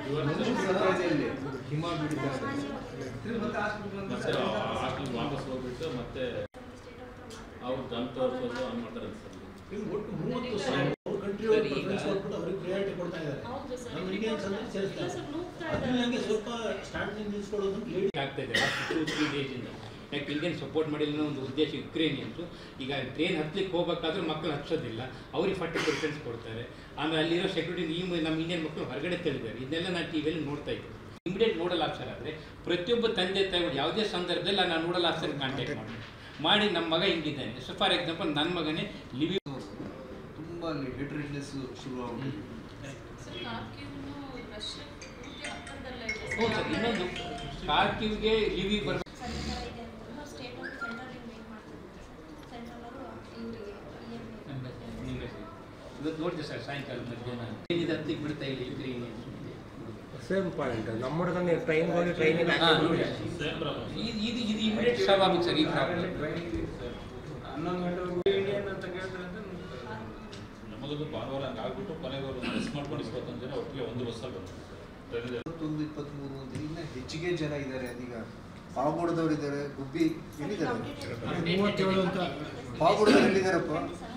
ವಾಪಸ್ ಹೋಗ್ಬಿಟ್ಟು ಮತ್ತೆ ಅವ್ರು ಗನ್ ತೋರಿಸೋದು ಹಂಗೆ ಮಾಡ್ತಾರೆ ಯಾಕೆ ಇಂಡಿಯನ್ ಸಪೋರ್ಟ್ ಮಾಡಿಲ್ಲ ಒಂದು ಉದ್ದೇಶ ಯುಕ್ರೇನಿಯನ್ಸು ಈಗ ಟ್ರೈನ್ ಹತ್ತಲಿಕ್ಕೆ ಹೋಗ್ಬೇಕಾದ್ರೂ ಮಕ್ಕಳು ಹಚ್ಚೋದಿಲ್ಲ ಅವ್ರಿಗೆ 40% ಕೊಡ್ತಾರೆ. ಆಮೇಲೆ ಅಲ್ಲಿರೋ ಸೆಕ್ಯೂರಿಟಿ ನಮ್ಮ ಇಂಡಿಯನ್ ಮಕ್ಕಳು ಹೊರಗಡೆ ತೆಗೆದಿದ್ದಾರೆ. ಇದನ್ನೆಲ್ಲ ನಾನು ಟಿವಿಯಲ್ಲಿ ನೋಡ್ತಾ ಇದ್ದೀನಿ. ಇಮಿಡಿಯೇಟ್ ನೋಡಲ್ ಆಫೀಸರ್ ಆದರೆ ಪ್ರತಿಯೊಬ್ಬ ತಂದೆ ತಾಯಿಗಳು ಯಾವುದೇ ಸಂದರ್ಭದಲ್ಲಿ ನಾನು ನೋಡಲ್ ಆಫೀಸರ್ ಕಾಂಟ್ಯಾಕ್ಟ್ ಮಾಡಿ ನಮ್ಮ ಮಗ ಹಿಂಗಿದ್ದಾನೆ. ಸೊ ಫಾರ್ ಎಕ್ಸಾಂಪಲ್ ನನ್ನ ಮಗನೇ ಲಿವಿ ತುಂಬ ಹೇಟ್ರೆಡ್ನೆಸ್ ಶುರು ಆಗುತ್ತೆ. ಹೌದು ಸರ್, ಇನ್ನೊಂದು ಕಾರ್ಕಿವ್ಗೆ ಲಿವಿ ಬರ್ ಇವತ್ತು ನೋಡಿದೆ ಸರ್ ಸಾಯಂಕಾಲ ಮಧ್ಯಾಹ್ನ ಏನಿದೆ ಹತ್ತಿಗೆ ಬಿಡ್ತಾ ಇಲ್ಲ ಯುಕ್ರೇನಿಯನ್ಸ್. ಸೇಮ್ ಪಾಯಿಂಟ್ ನಮ್ಮ ಹುಡುಗನೇ ಟ್ರೈನ್ ಹೋಗಿ ಟ್ರೈನಿಗೆ ಇದು ಇಮಿಡಿಯೇಟ್ ಸಾಲ್ವ್ ಆಗುತ್ತೆ ಸರ್ ಈ ಪ್ರಾಬ್ಲಮ್. ಇಂಡಿಯನ್ ಅಂತ ಕೇಳಿದ್ರೆ ನಮಗದು ಭಾನುವಾರ ಹಂಗೆ ಆಗ್ಬಿಟ್ಟು ಕೊನೆಗೆ ಅವರು ಮಿಸ್ ಮಾಡ್ಕೊಂಡು 21 ಜನ ಒಟ್ಟಿಗೆ ಒಂದು ಬಸ್ಸಲ್ಲಿ ಬಂದರು. 21-23 ಅಂತ ಇನ್ನು ಹೆಚ್ಚಿಗೆ ಜನ ಇದ್ದಾರೆ. ಅದೀಗ ಪಾವಗಡದವ್ರು ಇದ್ದಾರೆ, ಗುಬ್ಬಿ ಎಲ್ಲಿದ್ದಾರೆ, 37 ಅಂತ ಪಾವಗಡದವ್ರು ಎಲ್ಲಿದ್ದಾರಪ್ಪ?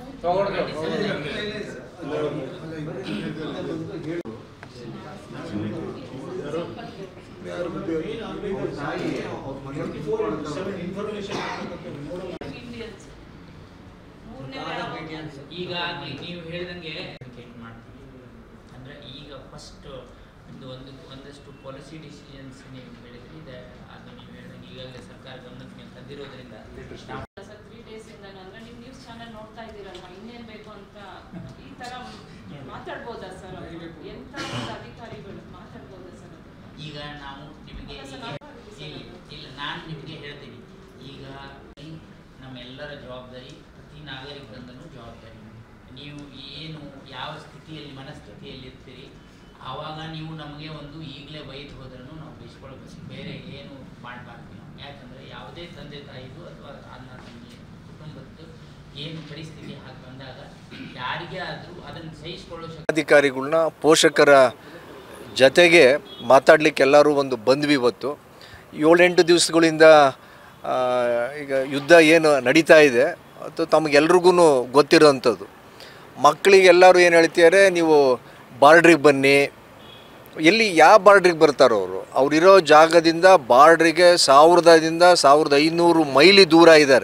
ಈಗಾಗಲೇ ನೀವು ಹೇಳಿದಂಗೆ ಮಾಡ್ತೀವಿ ಅಂದರೆ ಈಗ ಫಸ್ಟ್ ಒಂದಷ್ಟು ಪಾಲಿಸಿ ಡಿಸಿಷನ್ಸ್ ನೀವು ಹೇಳಿದ್ರಿ ಇದೆ. ಅದು ನೀವು ಹೇಳಿದಂಗೆ ಈಗಾಗಲೇ ಸರ್ಕಾರ ಗಮನಕ್ಕೆ ತಂದಿರೋದ್ರಿಂದ 3 ಡೇಸಿಂದ ಅಂದರೆ ನೀವು ನ್ಯೂಸ್ ಚಾನಲ್ ನೋಡ್ತಾ ಇದ್ದೀರಲ್ವ, ಇನ್ನೇನು ಬೇಕು ಅಂತ ಈ ಥರ ಮಾತಾಡ್ಬೋದಾ ಸರ್? ಎಂಥ ಒಂದು ಅಧಿಕಾರಿಗಳು ಮಾತಾಡ್ಬೋದಾ ಸರ್? ಈಗ ನಾವು ನಿಮಗೆ ಇಲ್ಲ ನಾನು ನಿಮಗೆ ಹೇಳ್ತೀನಿ, ಈಗ ನಮ್ಮೆಲ್ಲರ ಜವಾಬ್ದಾರಿ, ಪ್ರತಿ ನಾಗರಿಕರಿಂದನೂ ಜವಾಬ್ದಾರಿ. ನೀವು ಏನು ಯಾವ ಸ್ಥಿತಿಯಲ್ಲಿ ಮನಸ್ಥಿತಿಯಲ್ಲಿ ಇರ್ತೀರಿ ಆವಾಗ ನೀವು ನಮಗೆ ಒಂದು ಈಗಲೇ ಬೈದು ಹೋದ್ರೂ ನಾವು ಬಯಸ್ಕೊಳ್ಬೇಕು, ಬೇರೆ ಏನು ಮಾಡಬಾರ್ದು ನಾವು. ಯಾಕಂದರೆ ಯಾವುದೇ ತಂದೆ ತಾಯಿದು ಅಥವಾ ಅಣ್ಣ ತಂಗಿ ಕುಟುಂಬದ್ದು ಏನು ಪರಿಸ್ಥಿತಿ ಹಾಗೆ ಬಂದಾಗ ಯಾರಿಗೇ ಆದರೂ ಅದನ್ನು ಸಹಿಸಿಕೊಳ್ಳೋ ಅಧಿಕಾರಿಗಳನ್ನ ಪೋಷಕರ ಜೊತೆಗೆ ಮಾತಾಡಲಿಕ್ಕೆ ಎಲ್ಲರೂ ಒಂದು ಬಂದ್ವಿ. ಇವತ್ತು 7-8 ದಿವಸಗಳಿಂದ ಈಗ ಯುದ್ಧ ಏನು ನಡೀತಾ ಇದೆ ಅದು ತಮಗೆಲ್ರಿಗೂ ಗೊತ್ತಿರೋವಂಥದ್ದು. ಮಕ್ಕಳಿಗೆಲ್ಲರೂ ಏನು ಹೇಳ್ತಿದ್ದಾರೆ, ನೀವು ಬಾರ್ಡ್ರಿಗೆ ಬನ್ನಿ. ಎಲ್ಲಿ ಯಾವ ಬಾರ್ಡ್ರಿಗೆ ಬರ್ತಾರೋ ಅವರಿರೋ ಜಾಗದಿಂದ ಬಾರ್ಡ್ರಿಗೆ 1000ದಿಂದ 1500 ಮೈಲಿ ದೂರ ಇದ್ದಾರೆ.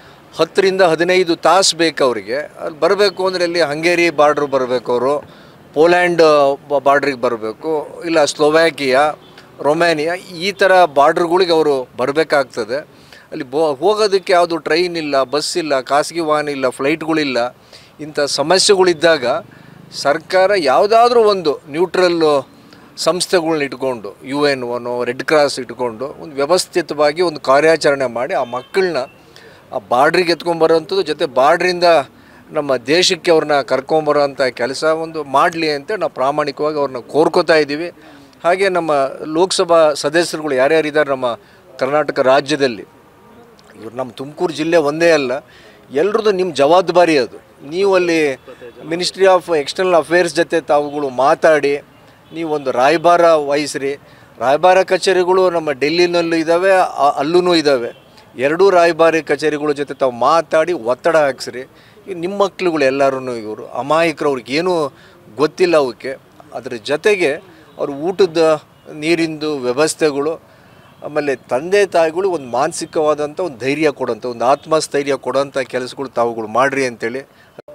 10-15 ತಾಸು ಬೇಕು ಅವರಿಗೆ. ಅಲ್ಲಿ ಬರಬೇಕು ಅಂದರೆ ಅಲ್ಲಿ ಹಂಗೇರಿ ಬಾರ್ಡ್ರ್ ಬರಬೇಕು, ಅವರು ಪೋಲ್ಯಾಂಡ್ ಬಾರ್ಡ್ರಿಗೆ ಬರಬೇಕು, ಇಲ್ಲ ಸ್ಲೋವ್ಯಾಕಿಯಾ, ರೊಮ್ಯಾನಿಯಾ, ಈ ಥರ ಬಾರ್ಡ್ರ್ಗಳಿಗೆ ಅವರು ಬರಬೇಕಾಗ್ತದೆ. ಅಲ್ಲಿ ಹೋಗೋದಕ್ಕೆ ಯಾವುದು ಟ್ರೈನ್ ಇಲ್ಲ, ಬಸ್ ಇಲ್ಲ, ಖಾಸಗಿ ವಾಹನ ಇಲ್ಲ, ಫ್ಲೈಟ್ಗಳಿಲ್ಲ. ಇಂಥ ಸಮಸ್ಯೆಗಳಿದ್ದಾಗ ಸರ್ಕಾರ ಯಾವುದಾದ್ರೂ ಒಂದು ನ್ಯೂಟ್ರಲ್ ಸಂಸ್ಥೆಗಳ್ನ ಇಟ್ಕೊಂಡು UN ರೆಡ್ ಕ್ರಾಸ್ ಇಟ್ಕೊಂಡು ಒಂದು ವ್ಯವಸ್ಥಿತವಾಗಿ ಒಂದು ಕಾರ್ಯಾಚರಣೆ ಮಾಡಿ ಆ ಮಕ್ಕಳನ್ನ ಆ ಬಾರ್ಡ್ರಿಗೆ ಎತ್ಕೊಂಬರೋವಂಥದ್ದು, ಜೊತೆ ಬಾರ್ಡ್ರಿಂದ ನಮ್ಮ ದೇಶಕ್ಕೆ ಅವ್ರನ್ನ ಕರ್ಕೊಂಬರೋವಂಥ ಕೆಲಸ ಒಂದು ಮಾಡಲಿ ಅಂತ ನಾವು ಪ್ರಾಮಾಣಿಕವಾಗಿ ಅವ್ರನ್ನ ಕೋರ್ಕೋತಾ ಇದ್ದೀವಿ. ಹಾಗೆ ನಮ್ಮ ಲೋಕಸಭಾ ಸದಸ್ಯರುಗಳು ಯಾರ್ಯಾರಿದ್ದಾರೆ ನಮ್ಮ ಕರ್ನಾಟಕ ರಾಜ್ಯದಲ್ಲಿ, ಇವರು ನಮ್ಮ ತುಮಕೂರು ಜಿಲ್ಲೆ ಒಂದೇ ಅಲ್ಲ, ಎಲ್ರದ್ದು ನಿಮ್ಮ ಜವಾಬ್ದಾರಿ ಅದು. ನೀವು ಅಲ್ಲಿ ಮಿನಿಸ್ಟ್ರಿ ಆಫ್ ಎಕ್ಸ್ಟರ್ನಲ್ ಅಫೇರ್ಸ್ ಜೊತೆ ತಾವುಗಳು ಮಾತಾಡಿ ನೀವೊಂದು ರಾಯಭಾರ ವಹಿಸ್ರಿ. ರಾಯಭಾರ ಕಚೇರಿಗಳು ನಮ್ಮ ಡೆಲ್ಲಿನಲ್ಲೂ ಇದ್ದಾವೆ, ಅಲ್ಲೂ ಇದ್ದಾವೆ. ಎರಡೂ ರಾಯಭಾರಿ ಕಚೇರಿಗಳ ಜೊತೆ ತಾವು ಮಾತಾಡಿ ಒತ್ತಡ ಹಾಕ್ಸ್ರಿ. ನಿಮ್ಮ ಮಕ್ಳುಗಳು ಎಲ್ಲರೂ ಇವರು ಅಮಾಯಕರು, ಅವ್ರಿಗೇನೂ ಗೊತ್ತಿಲ್ಲ ಅವಕ್ಕೆ. ಅದ್ರ ಜೊತೆಗೆ ಅವ್ರ ಊಟದ ನೀರಿಂದು ವ್ಯವಸ್ಥೆಗಳು, ಆಮೇಲೆ ತಂದೆ ತಾಯಿಗಳು ಒಂದು ಮಾನಸಿಕವಾದಂಥ ಒಂದು ಧೈರ್ಯ ಕೊಡೋಂಥ, ಒಂದು ಆತ್ಮಸ್ಥೈರ್ಯ ಕೊಡೋಂಥ ಕೆಲಸಗಳು ತಾವುಗಳು ಮಾಡಿರಿ ಅಂತೇಳಿ.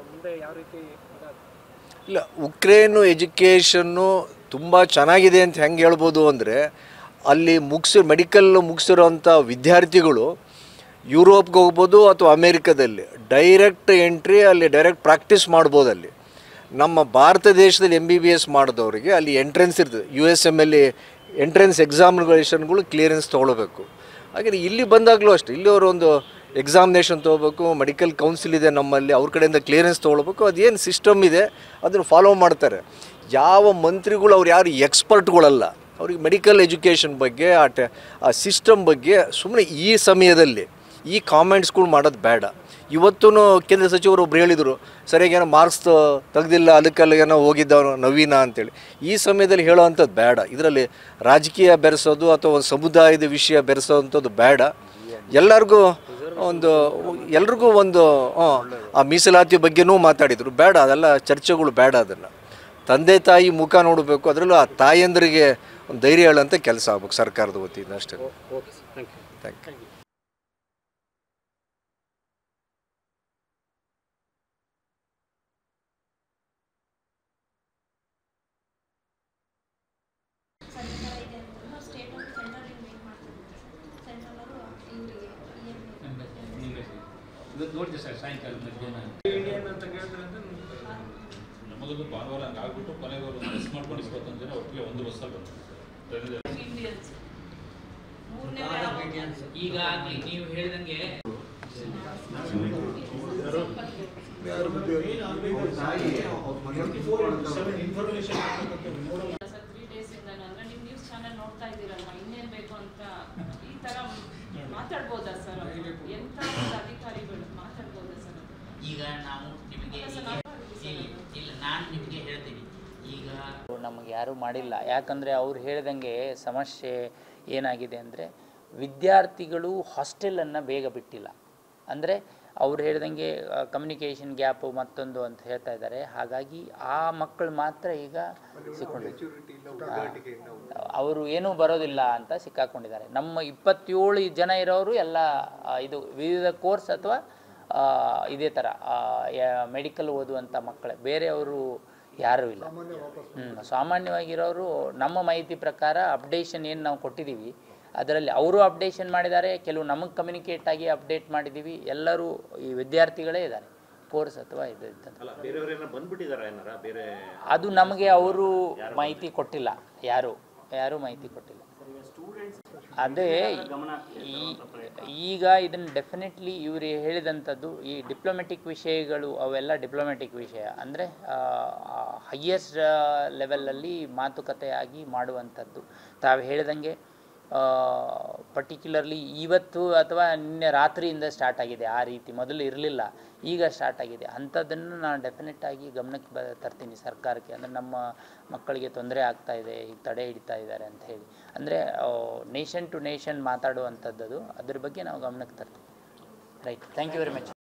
ಇಲ್ಲ, ಉಕ್ರೇನು ಎಜುಕೇಷನ್ನು ತುಂಬ ಚೆನ್ನಾಗಿದೆ ಅಂತ ಹೆಂಗೆ ಹೇಳ್ಬೋದು ಅಂದರೆ, ಅಲ್ಲಿ ಮೆಡಿಕಲ್ ಮುಗಿಸಿರೋಂಥ ವಿದ್ಯಾರ್ಥಿಗಳು ಯುರೋಪ್ಗೆ ಹೋಗ್ಬೋದು ಅಥವಾ ಅಮೇರಿಕಾದಲ್ಲಿ ಡೈರೆಕ್ಟ್ ಎಂಟ್ರಿ, ಅಲ್ಲಿ ಡೈರೆಕ್ಟ್ ಪ್ರಾಕ್ಟೀಸ್ ಮಾಡ್ಬೋದು. ಅಲ್ಲಿ ನಮ್ಮ ಭಾರತ ದೇಶದಲ್ಲಿ MBBS ಮಾಡಿದವರಿಗೆ ಅಲ್ಲಿ ಎಂಟ್ರೆನ್ಸ್ ಇರ್ತದೆ, USML ಎಂಟ್ರೆನ್ಸ್ ಎಕ್ಸಾಮಿನೇಷನ್ಗಳು ಕ್ಲಿಯರೆನ್ಸ್ ತೊಗೊಳ್ಬೇಕು. ಹಾಗೆ ಇಲ್ಲಿ ಬಂದಾಗಲೂ ಅಷ್ಟೇ, ಇಲ್ಲಿ ಅವರು ಒಂದು ಎಕ್ಸಾಮಿನೇಷನ್ ತೊಗೋಬೇಕು, ಮೆಡಿಕಲ್ ಕೌನ್ಸಿಲ್ ಇದೆ ನಮ್ಮಲ್ಲಿ, ಅವ್ರ ಕಡೆಯಿಂದ ಕ್ಲಿಯರೆನ್ಸ್ ತೊಗೊಳ್ಬೇಕು. ಅದೇನು ಸಿಸ್ಟಮ್ ಇದೆ ಅದನ್ನು ಫಾಲೋ ಮಾಡ್ತಾರೆ. ಯಾವ ಮಂತ್ರಿಗಳು ಅವ್ರು ಯಾರು ಎಕ್ಸ್ಪರ್ಟ್ಗಳಲ್ಲ, ಅವ್ರಿಗೆ ಮೆಡಿಕಲ್ ಎಜುಕೇಷನ್ ಬಗ್ಗೆ ಆ ಸಿಸ್ಟಮ್ ಬಗ್ಗೆ ಸುಮ್ಮನೆ ಈ ಸಮಯದಲ್ಲಿ ಈ ಕಾಮೆಂಟ್ಸ್ಗಳು ಮಾಡೋದು ಬೇಡ. ಇವತ್ತೂ ಕೇಂದ್ರ ಸಚಿವರು ಒಬ್ರು ಹೇಳಿದರು, ಸರಿಯಾಗಿ ಏನೋ ಮಾರ್ಕ್ಸ್ ತೆಗೆದಿಲ್ಲ, ಅದಕ್ಕಲ್ಲಿಗೇನೋ ಹೋಗಿದ್ದವನು ನವೀನ ಅಂತೇಳಿ. ಈ ಸಮಯದಲ್ಲಿ ಹೇಳೋವಂಥದ್ದು ಬೇಡ. ಇದರಲ್ಲಿ ರಾಜಕೀಯ ಬೆರೆಸೋದು ಅಥವಾ ಒಂದು ಸಮುದಾಯದ ವಿಷಯ ಬೆರೆಸೋವಂಥದ್ದು ಬೇಡ. ಎಲ್ರಿಗೂ ಒಂದು ಆ ಮೀಸಲಾತಿ ಬಗ್ಗೆನೂ ಮಾತಾಡಿದರು. ಬೇಡ, ಅದೆಲ್ಲ ಚರ್ಚೆಗಳು ಬೇಡ. ಅದನ್ನು ತಂದೆ ತಾಯಿ ಮುಖ ನೋಡಬೇಕು, ಅದರಲ್ಲೂ ಆ ತಾಯಂದರಿಗೆ ಒಂದು ಧೈರ್ಯ ಹೇಳೋಂಥ ಕೆಲಸ ಆಗ್ಬೇಕು ಸರ್ಕಾರದ ವತಿಯಿಂದ ಅಷ್ಟೇ. Thank you. ಇವತ್ತು ನೋಡಿದೆ ಸರ್ ಸಾಯಂಕಾಲ ಮಧ್ಯಾಹ್ನ ನಮ್ಮದು ಭಾನುವಾರ ಹಂಗೆ ಆಗ್ಬಿಟ್ಟು ಕೊನೆಗೆ ಅವರು ಮಿಸ್ ಮಾಡ್ಕೊಂಡು 21 ಜನ ಒಟ್ಟಿಗೆ ಒಂದು ಬಸ್ಸಲ್ಲಿ ಬಂದರು. ಈಗಾಗಲೇ ನೀವು ಹೇಳಿದಂಗೆ ಸರ್ 3 days ಇಂದ ಅಂದ್ರೆ ನೀವು ನ್ಯೂಸ್ ಚಾನೆಲ್ ನೋಡ್ತಾ ಇದ್ದೀರಲ್ವಾ, ಇನ್ನೇನ್ ಬೇಕು ಅಂತ ಈ ತರ ಮಾತಾಡ್ಬೋದಾ ಸರ್? ಎಂತ ಒಂದು ಅಧಿಕಾರಿಗಳು ಮಾತಾಡ್ಬೋದಾ ಸರ್? ಈಗ ನಾವು ನಿಮಗೆ ಇಲ್ಲ ನಾನು ನಿಮಗೆ ಹೇಳ್ತೀನಿ, ಈಗ ನಮಗೆ ಯಾರೂ ಮಾಡಿಲ್ಲ. ಯಾಕಂದರೆ ಅವ್ರು ಹೇಳ್ದಂಗೆ ಸಮಸ್ಯೆ ಏನಾಗಿದೆ ಅಂದರೆ ವಿದ್ಯಾರ್ಥಿಗಳು ಹಾಸ್ಟೆಲನ್ನು ಬೇಗ ಬಿಟ್ಟಿಲ್ಲ. ಅಂದರೆ ಅವ್ರು ಹೇಳ್ದಂಗೆ ಕಮ್ಯುನಿಕೇಷನ್ ಗ್ಯಾಪು ಮತ್ತೊಂದು ಅಂತ ಹೇಳ್ತಾ ಇದ್ದಾರೆ. ಹಾಗಾಗಿ ಆ ಮಕ್ಕಳು ಮಾತ್ರ ಈಗ ಸಿಕ್ಕೊಂಡಿದ್ದಾರೆ, ಅವರು ಏನೂ ಬರೋದಿಲ್ಲ ಅಂತ ಸಿಕ್ಕಾಕೊಂಡಿದ್ದಾರೆ. ನಮ್ಮ 27 ಜನ ಇರೋರು ಎಲ್ಲ ಇದು ವಿವಿಧ ಕೋರ್ಸ್ ಅಥವಾ ಇದೇ ಥರ ಮೆಡಿಕಲ್ ಓದುವಂಥ ಮಕ್ಕಳೇ, ಬೇರೆಯವರು ಯಾರೂ ಇಲ್ಲ. ಸಾಮಾನ್ಯವಾಗಿರೋರು ನಮ್ಮ ಮಾಹಿತಿ ಪ್ರಕಾರ ಅಪ್ಡೇಷನ್ ಏನು ನಾವು ಕೊಟ್ಟಿದ್ದೀವಿ ಅದರಲ್ಲಿ ಅವರು ಅಪ್ಡೇಷನ್ ಮಾಡಿದ್ದಾರೆ, ಕೆಲವು ನಮಗೆ ಕಮ್ಯುನಿಕೇಟ್ ಆಗಿ ಅಪ್ಡೇಟ್ ಮಾಡಿದ್ದೀವಿ. ಎಲ್ಲರೂ ಈ ವಿದ್ಯಾರ್ಥಿಗಳೇ ಇದ್ದಾರೆ ಕೋರ್ಸ್ ಅಥವಾ ಇದು ಅದು ನಮಗೆ ಅವರು ಮಾಹಿತಿ ಕೊಟ್ಟಿಲ್ಲ, ಯಾರೂ ಮಾಹಿತಿ ಕೊಟ್ಟಿಲ್ಲ. ಅದೇ ಈಗ ಇದನ್ನು ಡೆಫಿನೆಟ್ಲಿ ಇವರು ಹೇಳಿದಂಥದ್ದು ಈ ಡಿಪ್ಲೊಮೆಟಿಕ್ ವಿಷಯಗಳು ಅವೆಲ್ಲ ಡಿಪ್ಲೊಮೆಟಿಕ್ ವಿಷಯ ಅಂದರೆ ಹೈಯೆಸ್ಟ್ ಲೆವೆಲಲ್ಲಿ ಮಾತುಕತೆಯಾಗಿ ಮಾಡುವಂಥದ್ದು. ತಾವು ಹೇಳಿದಂಗೆ ಪರ್ಟಿಕ್ಯುಲರ್ಲಿ ಇವತ್ತು ಅಥವಾ ನಿನ್ನೆ ರಾತ್ರಿಯಿಂದ ಸ್ಟಾರ್ಟ್ ಆಗಿದೆ, ಆ ರೀತಿ ಮೊದಲು ಇರಲಿಲ್ಲ, ಈಗ ಸ್ಟಾರ್ಟ್ ಆಗಿದೆ. ಅಂಥದ್ದನ್ನು ನಾನು ಡೆಫಿನೆಟ್ಟಾಗಿ ಗಮನಕ್ಕೆ ತರ್ತೀನಿ ಸರ್ಕಾರಕ್ಕೆ. ಅಂದರೆ ನಮ್ಮ ಮಕ್ಕಳಿಗೆ ತೊಂದರೆ ಆಗ್ತಾಯಿದೆ, ಈಗ ತಡೆ ಹಿಡಿತಾ ಇದ್ದಾರೆ ಅಂತ ಹೇಳಿ. ಅಂದರೆ ನೇಷನ್ ಟು ನೇಷನ್ ಮಾತಾಡುವಂಥದ್ದು, ಅದ್ರ ಬಗ್ಗೆ ನಾವು ಗಮನಕ್ಕೆ ತರ್ತೀವಿ. Right, thank you very much.